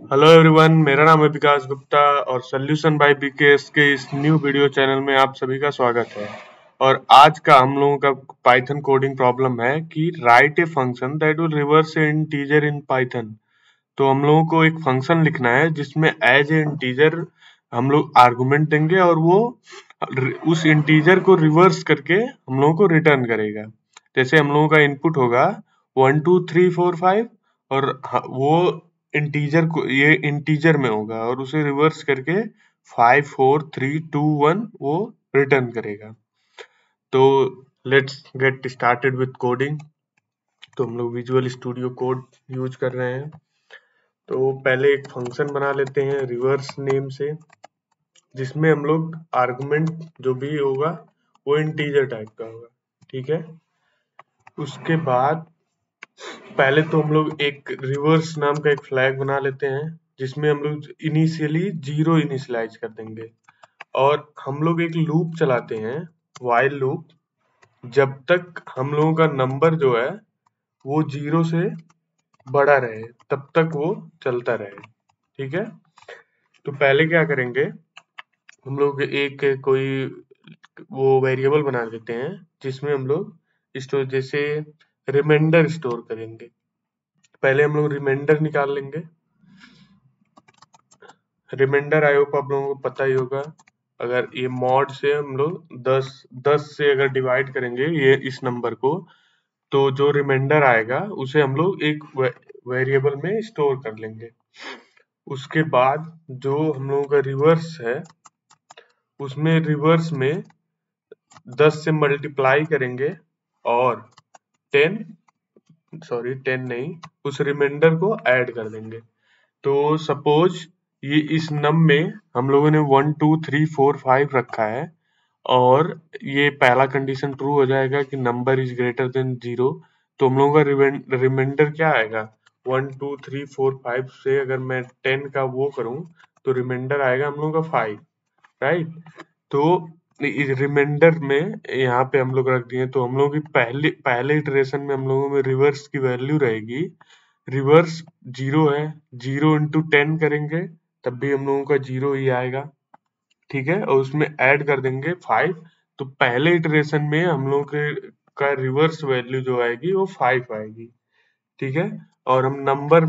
Hello everyone, मेरा नाम है विकास गुप्ता और सोल्यूशन बाय बीकेएस के इस न्यू वीडियो चैनल में आप सभी का स्वागत है। और आज का हम लोगों का पाइथन कोडिंग प्रॉब्लम है कि write a function that will reverse a integer in Python. तो हम लोगों को एक फंक्शन लिखना है जिसमें एज ए इंटीजर हम लोग आर्गुमेंट देंगे और वो उस इंटीजर को रिवर्स करके हम लोगों को रिटर्न करेगा। जैसे हम लोगों का इनपुट होगा 1 2 3 4 5 और वो इंटीजर को ये इंटीजर में होगा और उसे रिवर्स करके 5 4 3 2 1 वो रिटर्न करेगा। तो let's get started with coding. तो हम लोग विजुअल स्टूडियो कोड यूज कर रहे हैं। तो पहले एक फंक्शन बना लेते हैं रिवर्स नेम से, जिसमें हम लोग आर्गुमेंट जो भी होगा वो इंटीजर टाइप का होगा। ठीक है, उसके बाद पहले तो हम लोग एक रिवर्स नाम का एक फ्लैग बना लेते हैं जिसमें हम लोग इनिशियली 0 इनिशियलाइज कर देंगे और हम लोग एक लूप चलाते हैं, व्हाइल लूप, जब तक हम लोगों का नंबर जो है वो 0 से बड़ा रहे तब तक वो चलता रहे। ठीक है, तो पहले क्या करेंगे, हम लोग एक कोई वो वेरिएबल बना देते हैं जिसमें हम लोग स्टोर जैसे रिमाइंडर स्टोर करेंगे। पहले हम लोग रिमाइंडर निकाल लेंगे। रिमाइंडर आई होप आप लोगों को पता ही होगा। अगर ये मॉड से हम लोग 10 से अगर डिवाइड करेंगे ये इस नंबर को, तो जो रिमाइंडर आएगा उसे हम लोग एक वेरिएबल में स्टोर कर लेंगे। उसके बाद जो हम लोगों का रिवर्स है उसमें रिवर्स में 10 से मल्टीप्लाई करेंगे और 10 नहीं, उस रिमाइंडर को ऐड कर देंगे। तो सपोज ये इस नम में हम लोगों ने 1 2 3 4 5 रखा है और ये पहला कंडीशन ट्रू हो जाएगा कि नंबर इज ग्रेटर देन 0। तो हम लोगों का रिमाइंडर क्या आएगा, 1 2 3 4 5 से अगर मैं 10 का वो करूं तो रिमाइंडर आएगा हम लोगों का 5, राइट। तो इस रिमाइंडर में यहाँ पे हम लोग रख दिए, तो हम लोगों की पहले इटरेशन में हम लोगों में रिवर्स की वैल्यू रहेगी, रिवर्स 0 है, 0 इंटू 10 करेंगे तब भी हम लोगों का 0 ही आएगा। ठीक है, और उसमें ऐड कर देंगे 5। तो पहले इटरेशन में हम लोगों के का रिवर्स वैल्यू जो आएगी वो 5 आएगी। ठीक है, और हम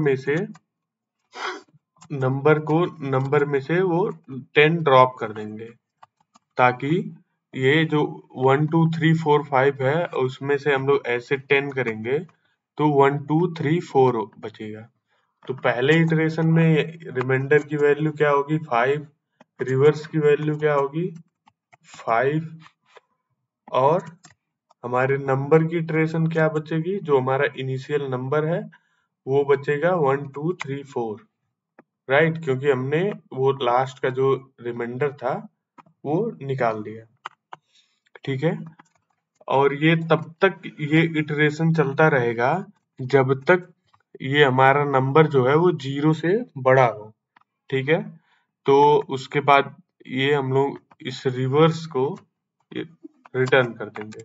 नंबर में से वो 10 ड्रॉप कर देंगे ताकि ये जो 1 2 3 4 5 है उसमें से हम लोग ऐसे 10 करेंगे तो 1 2 3 4 बचेगा। तो पहले इटरेशन में रिमाइंडर की वैल्यू क्या होगी, 5, रिवर्स की वैल्यू क्या होगी 5, और हमारे नंबर की इटरेशन क्या बचेगी, जो हमारा इनिशियल नंबर है वो बचेगा 1 2 3 4, राइट, क्योंकि हमने वो लास्ट का जो रिमाइंडर था वो निकाल दिया। ठीक है, और ये तब तक ये इटरेशन चलता रहेगा जब तक ये हमारा नंबर जो है वो 0 से बड़ा हो। ठीक है, तो उसके बाद ये हम लोग इस रिवर्स को रिटर्न कर देंगे,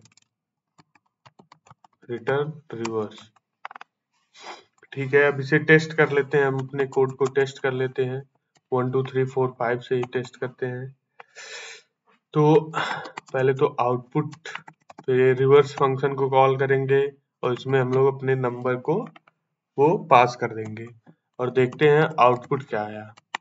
रिटर्न रिवर्स। ठीक है, अब इसे टेस्ट कर लेते हैं, हम अपने कोड को टेस्ट कर लेते हैं, 1 2 3 4 5 से ही टेस्ट करते हैं। तो पहले तो आउटपुट, तो ये रिवर्स फंक्शन को कॉल करेंगे और इसमें हम लोग अपने नंबर को वो पास कर देंगे और देखते हैं आउटपुट क्या आया।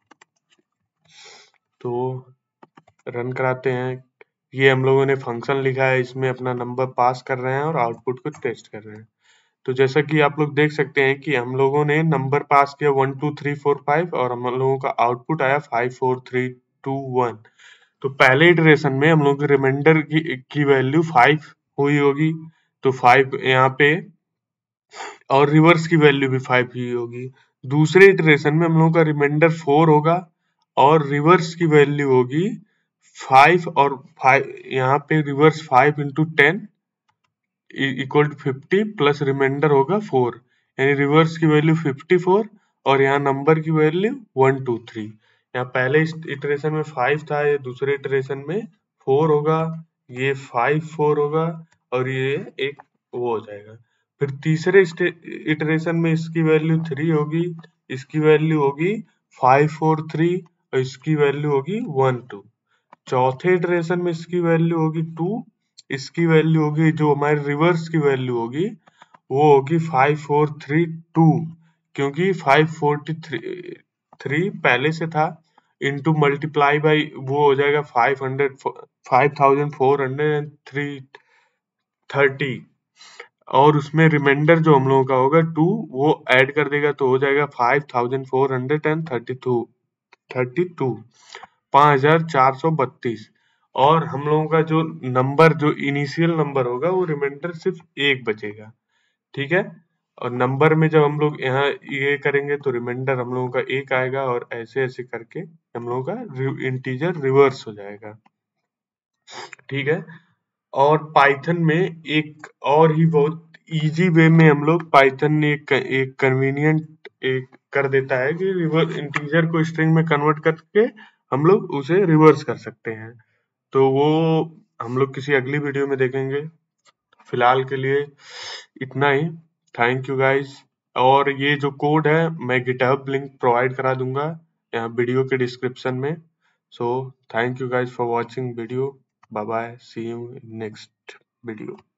तो रन कराते हैं, ये हम लोगों ने फंक्शन लिखा है, इसमें अपना नंबर पास कर रहे हैं और आउटपुट को टेस्ट कर रहे हैं। तो जैसा कि आप लोग देख सकते हैं कि हम लोगों ने नंबर पास किया 1 2 3 4 5 और हम लोगों का आउटपुट आया 5 4 3 2 1। तो पहले इटरेशन में हम लोग रिमाइंडर की वैल्यू 5 हुई होगी, तो 5 यहाँ पे, और रिवर्स की वैल्यू भी 5 ही होगी। दूसरे इटरेशन में हम लोगों का रिमाइंडर 4 होगा और रिवर्स की वैल्यू होगी 5, और 5 यहाँ पे reverse 5 into 10 equal to 50 plus remainder होगा 4, यानी रिवर्स की वैल्यू 54 और यहाँ नंबर की वैल्यू 1 2 3। यहाँ पहले इटरेशन में 5 था, ये दूसरे इटरेशन में 4 होगा, ये 5 4 होगा और ये एक वो हो जाएगा। फिर तीसरे इटरेशन में इसकी वैल्यू 3 होगी, इसकी वैल्यू होगी 543 और इसकी वैल्यू होगी 12। चौथे इटरेशन में इसकी वैल्यू होगी 2, इसकी वैल्यू होगी जो हमारे रिवर्स की वैल्यू होगी वो होगी 5432, क्योंकि 543 पहले से था, इनटू मल्टीप्लाई बाई वो हो जाएगा 5430, और उसमें रिमाइंडर जो हम लोगों का होगा 2 वो ऐड कर देगा तो हो जाएगा 5432, 5432। और हम लोगों का जो नंबर जो इनिशियल नंबर होगा वो रिमाइंडर सिर्फ एक बचेगा, ठीक है। और नंबर में जब हम लोग यहाँ ये करेंगे तो रिमाइंडर हम लोगों का एक आएगा और ऐसे ऐसे करके हम लोगों का इंटीजर रिवर्स हो जाएगा, ठीक है। और पाइथन में एक और ही बहुत इजी वे में हम लोग पाइथन ने एक कन्वीनियंट एक कर देता है कि रिवर्स इंटीजर को स्ट्रिंग में कन्वर्ट करके हम लोग उसे रिवर्स कर सकते हैं। तो वो हम लोग किसी अगली वीडियो में देखेंगे। फिलहाल के लिए इतना ही। Thank you guys. और ये जो कोड है मैं गिटहब लिंक प्रोवाइड करा दूंगा यहाँ वीडियो के डिस्क्रिप्शन में। So thank you guys for watching video. Bye bye, see you in next video.